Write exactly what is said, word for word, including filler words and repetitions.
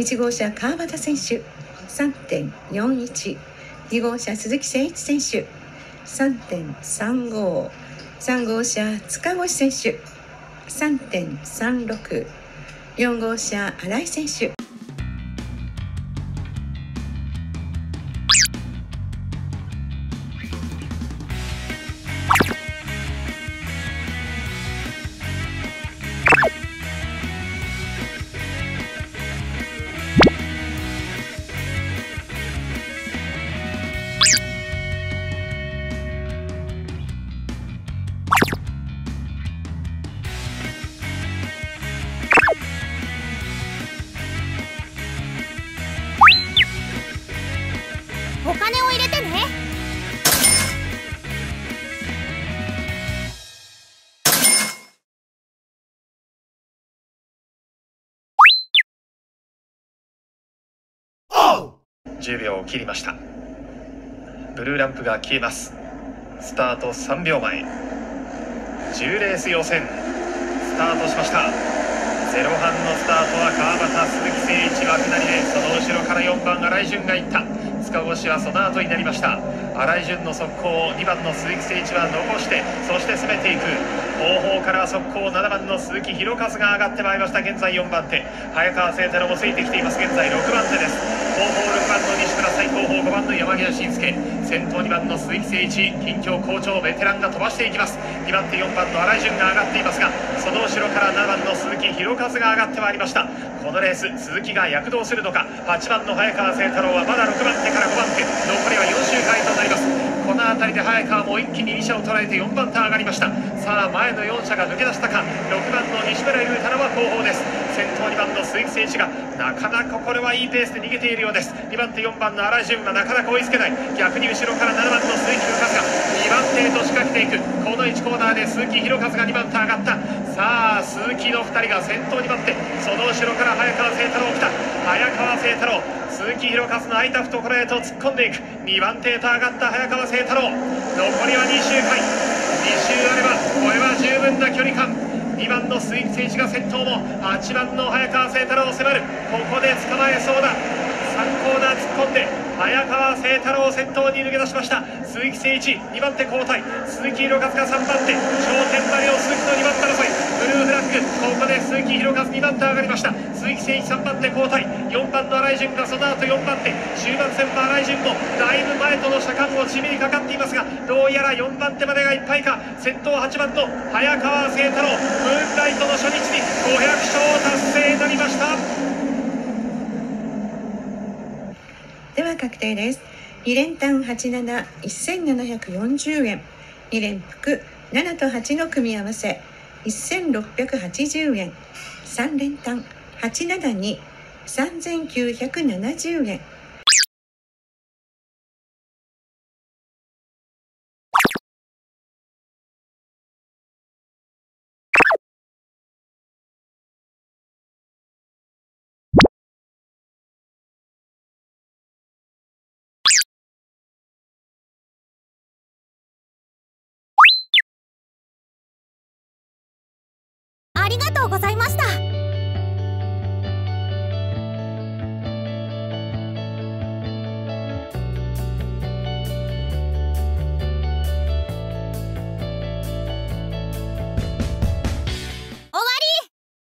いち号車川端選手 さんてんよんいち、に号車鈴木誠一選手 さんてんさんご、さん号車塚越選手 さんてんさんろく、よん号車新井選手。 お金を入れてね。 じゅうびょうを切りました。ブルーランプが消えます。スタートさんびょうまえ、じゅうレース予選スタートしました。ゼロハンのスタートは川端、鈴木誠一、枠なりで、その後ろからよんばん新井潤がいった。塚越はその後になりました。新井潤の速攻をにばんの鈴木誠一は残して、そして攻めていく。後方から速攻ななばんの鈴木博和が上がってまいりました。現在よんばんて、早川聖太郎もついてきています。現在ろくばんてです。後方ろくばんの西村、最後方ごばんの山際慎介、先頭にばんの鈴木誠一、近況好調ベテランが飛ばしていきます。にばんてよんばんの新井潤が上がっていますが、その後ろからななばんの鈴木博和が上がってまいりました。このレース鈴木が躍動するのか。はちばんの早川聖太郎はまだろくばんてからごばんて、残りはよん周回となります。この辺りで早川も一気にに車を捉えてよんばんて上がりました。さあ前のよん車が抜け出したか。ろくばんの西村優太郎は後方です。先頭にばんの鈴木誠一がなかなかこれはいいペースで逃げているようです。にばんてよんばんの新井潤がなかなか追いつけない。逆に後ろからななばんの鈴木博和がにばんてへと仕掛けていく。このいちコーナーで鈴木博和がにばんて上がった。さあ鈴木のふたりが先頭にばんて、その後ろから早川聖太郎来た。早川聖太郎、鈴木博和の空いた懐へと突っ込んでいく。にばんてへと上がった早川聖太郎、残りはに周回、に周あればこれは十分な距離感。にばんの鈴木誠一が先頭もはちばんの早川聖太郎を迫る。ここで捕まえそうだ。さんコーナー突っ込んで早川聖太郎先頭に抜け出しました。鈴木誠一にばんて交代、鈴木博和がさんばんて、頂点までを鈴木のにばんて争い。ブルーフラッグ、ここで鈴木博和にばんて上がりました。鈴木誠一さんばんて交代、よんばんの新井潤がその後よんばんて、終盤戦も新井潤もだいぶ前との車間を地味にかかっていますが、どうやらよんばんてまでがいっぱいか。先頭はちばんの早川聖太郎、ムーンライトの初日にごひゃく勝達成になりました。 では確定です。に連単はちなな、せんななひゃくよんじゅうえん、に連複ななとはちの組み合わせせんろっぴゃくはちじゅうえん、さん連単はちななに、さんぜんきゅうひゃくななじゅうえん。 ありがとうございました。